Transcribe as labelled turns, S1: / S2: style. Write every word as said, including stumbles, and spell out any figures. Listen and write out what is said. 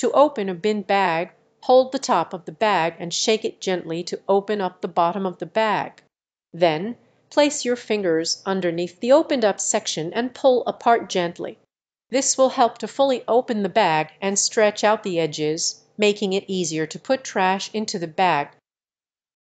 S1: To open a bin bag, hold the top of the bag and shake it gently to open up the bottom of the bag. Then place your fingers underneath the opened up section and pull apart gently. This will help to fully open the bag and stretch out the edges, making it easier to put trash into the bag